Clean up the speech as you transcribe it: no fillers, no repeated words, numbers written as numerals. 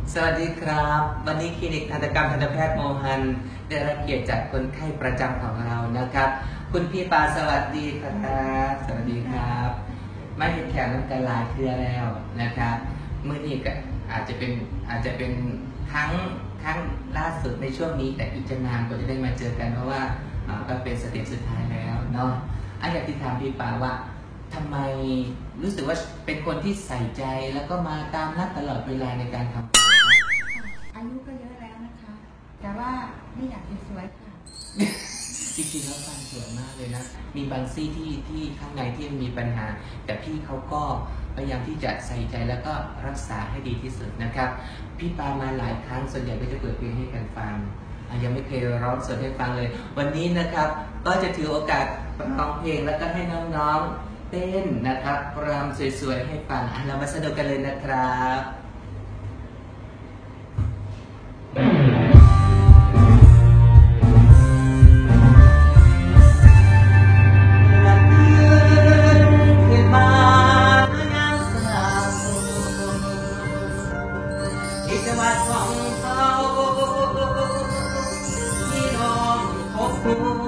สวัสดีครับวันนี้คลินิกทันตกรรมทันตแพทย์โมฮันได้รับเกียรติจากคนไข้ประจำของเรานะครับคุณพี่ปาสวัสดีครับสวัสดีครับไม่เห็นแขกน้ำกันลายเครือแล้วนะครับเมื่อนี้ก็อาจจะเป็นครั้งล่าสุดในช่วงนี้แต่อีกจะนานกว่าจะได้มาเจอกันเพราะว่าก็เป็นสเต็ปสุดท้ายแล้วเนาะอยากที่ถามพี่ปาว่าทำไมรู้สึกว่าเป็นคนที่ใส่ใจแล้วก็มาตามนัดตลอดเวลาในการทำอายุก็เยอะแล้วนะคะ แต่ว่าไม่อยากจะสวยค่ะจริงๆแล้วฟันสวยมากเลยนะมีบางซี่ที่ข้างในที่มีปัญหาแต่พี่เขาก็พยายามที่จะใส่ใจแล้วก็รักษาให้ดีที่สุดนะครับพี่ปามาหลายครั้งส่วนใหญ่ก็จะเปิดเพลงให้กันฟังยังไม่เคยร้องสดให้ฟังเลยวันนี้นะครับก็จะถือโอกาสร้องเพลงแล้วก็ให้น้องๆเต้นนะครับรำสวยๆให้ฟังเรามาสนุกกันเลยนะครับจังหวัดของเขาพี่น้องพบ